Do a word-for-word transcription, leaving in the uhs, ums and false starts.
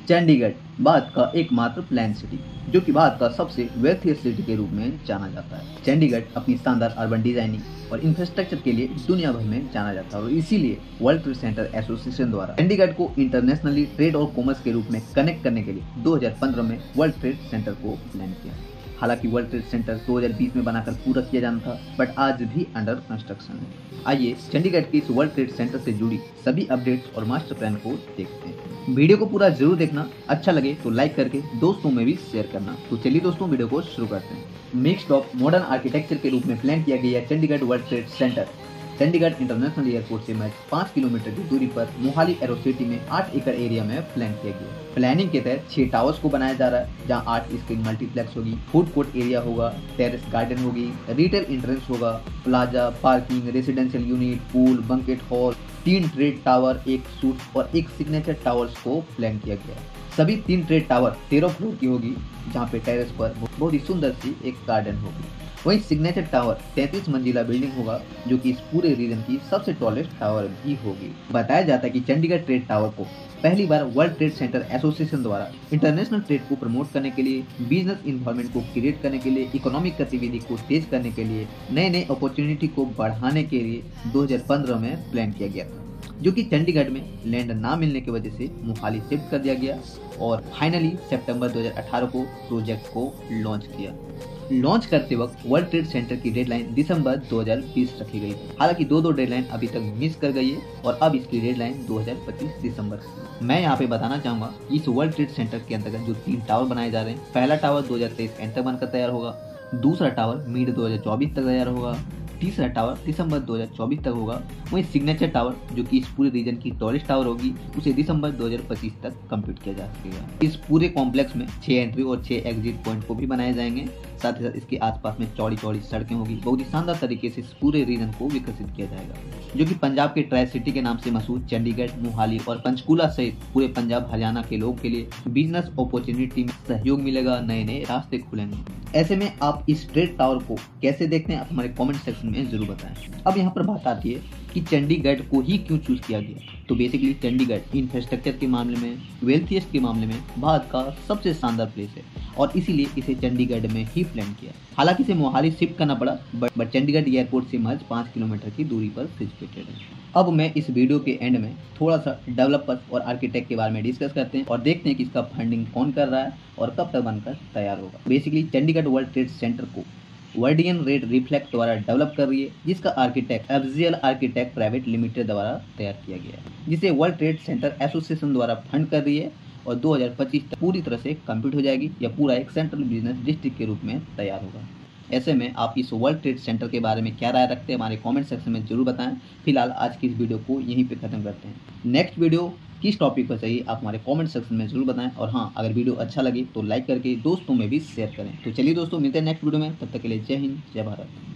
चंडीगढ़ भारत का एकमात्र plan city, जो कि भारत का सबसे वेल्थियस्ट सिटी के रूप में जाना जाता है। चंडीगढ़ अपनी शानदार अर्बन डिजाइनिंग और इंफ्रास्ट्रक्चर के लिए दुनिया भर में जाना जाता है और इसीलिए वर्ल्ड ट्रेड सेंटर एसोसिएशन द्वारा चंडीगढ़ को इंटरनेशनली ट्रेड और कॉमर्स के रूप में कनेक्ट करने के लिए दो हज़ार पंद्रह में वर्ल्ड ट्रेड सेंटर को प्लान किया। हालांकि वर्ल्ड ट्रेड सेंटर दो हज़ार बीस में बनाकर पूरा किया जाना था, बट आज भी अंडर कंस्ट्रक्शन है। आइए चंडीगढ़ के इस वर्ल्ड ट्रेड सेंटर से जुड़ी सभी अपडेट्स और मास्टर प्लान को देखते हैं। वीडियो को पूरा जरूर देखना, अच्छा लगे तो लाइक करके दोस्तों में भी शेयर करना। तो चलिए दोस्तों, वीडियो को शुरू करते हैं। मिक्स्ड ऑफ मॉडर्न आर्किटेक्चर के रूप में प्लान किया गया Chandigarh world trade centre Chandigarh international airport से महज पाँच किलोमीटर की दूरी पर मोहाली एरो सिटी में आठ एकड़ एरिया में प्लान किया गया। प्लानिंग के तहत छह टावर्स को बनाया जा रहा है, जहां आठ स्क्रीन मल्टीप्लेक्स होगी, फूड कोर्ट एरिया होगा, टेरेस गार्डन होगी, रिटेल एंट्रेंस होगा, plaza, parking, residential unit, pool, banquet hall, तीन ट्रेड टावर, एक सूट और एक सिग्नेचर टावर्स को प्लान किया गया है। सभी तीन ट्रेड टावर तेरह फ्लोर की होगी, जहाँ पे टेरेस पर बहुत ही सुंदर सी एक गार्डन होगी। वहीं सिग्नेचर टावर तैंतीस मंजिला बिल्डिंग होगा, जो कि इस पूरे रीजन की सबसे टॉलेस्ट टावर भी होगी। बताया जाता है कि चंडीगढ़ ट्रेड टावर को पहली बार वर्ल्ड ट्रेड सेंटर एसोसिएशन द्वारा इंटरनेशनल ट्रेड को प्रमोट करने के लिए, बिजनेस इन्वायरमेंट को क्रिएट करने के लिए, इकोनॉमिक गतिविधि को तेज करने के लिए, नए नए अपॉर्चुनिटी को बढ़ाने के लिए दो हज़ार पंद्रह में प्लान किया गया था, जो कि चंडीगढ़ में लैंड ना मिलने की वजह से मोहाली शिफ्ट कर दिया गया और फाइनली सितंबर दो हज़ार अठारह को प्रोजेक्ट को लॉन्च किया। लॉन्च करते वक्त वर्ल्ड ट्रेड सेंटर की डेडलाइन दिसंबर दो हज़ार बीस रखी गई थी। हालांकि दो दो डेडलाइन अभी तक मिस कर गई है और अब इसकी डेडलाइन दो हज़ार पच्चीस दिसंबर है। मैं यहाँ पे बताना चाहूंगा, इस वर्ल्ड ट्रेड सेंटर के अंतर्गत जो तीन टावर बनाए जा रहे हैं, पहला टावर दो हज़ार तेईस एंड तक बनकर तैयार होगा, दूसरा टावर मिड दो हज़ार चौबीस तक तैयार होगा, तीसरा टावर दिसंबर दो हज़ार चौबीस तक होगा। वहीं सिग्नेचर टावर, जो कि इस पूरे रीजन की टॉलेस्ट टावर होगी, उसे दिसंबर दो हज़ार पच्चीस तक कंप्लीट किया जा सकेगा। इस पूरे कॉम्प्लेक्स में छह एंट्री और छह एग्जिट पॉइंट को भी बनाए जाएंगे। साथ ही साथ इसके आसपास में चौड़ी चौड़ी सड़कें होगी। बहुत ही शानदार तरीके से इस पूरे रीजन को विकसित किया जाएगा, जो कि पंजाब के ट्राई सिटी के नाम से मशहूर चंडीगढ़, मोहाली और पंचकूला सहित पूरे पंजाब हरियाणा के लोगों के लिए बिजनेस अपॉर्चुनिटी में सहयोग मिलेगा, नए नए रास्ते खुलेंगे। ऐसे में आप इस ट्रेड टावर को कैसे देखते हैं, आप हमारे कमेंट सेक्शन में जरूर बताएं। अब यहाँ पर बात आती है कि चंडीगढ़ को ही क्यों चूज किया गया। तो बेसिकली चंडीगढ़ इंफ्रास्ट्रक्चर के मामले में, वेल्थियस्ट के मामले में भारत का सबसे शानदार प्लेस है और इसीलिए इसे चंडीगढ़ में ही प्लान किया। हालांकि इसे मोहाली शिफ्ट करना पड़ा, बट चंडीगढ़ एयरपोर्ट से महज पाँच किलोमीटर की दूरी पर सिचुएटेड है। अब मैं इस वीडियो के एंड में थोड़ा सा डेवलपर और आर्किटेक्ट के बारे में डिस्कस करते हैं और देखते हैं कि इसका फंडिंग कौन कर रहा है और कब तक बनकर तैयार होगा। Basically Chandigarh world trade centre को वर्डियन रेड रिफ्लेक्ट द्वारा डेवलप कर रही है, जिसका architect FGL architect private limited द्वारा तैयार किया गया है, जिसे वर्ल्ड ट्रेड सेंटर एसोसिएशन द्वारा फंड कर रही है और दो हज़ार पच्चीस तक पूरी तरह से कंप्लीट हो जाएगी या पूरा एक सेंट्रल बिजनेस डिस्ट्रिक्ट के रूप में तैयार होगा। ऐसे में आप इस वर्ल्ड ट्रेड सेंटर के बारे में क्या राय रखते हैं, हमारे कमेंट सेक्शन में जरूर बताएं। फिलहाल आज की इस वीडियो को यहीं पे खत्म करते हैं। नेक्स्ट वीडियो किस टॉपिक पर चाहिए, आप हमारे कमेंट सेक्शन में जरूर बताएं। और हाँ, अगर वीडियो अच्छा लगे तो लाइक करके दोस्तों में भी शेयर करें। तो चलिए दोस्तों, मिलते हैं नेक्स्ट वीडियो में, तब तक के लिए जय हिंद, जय भारत।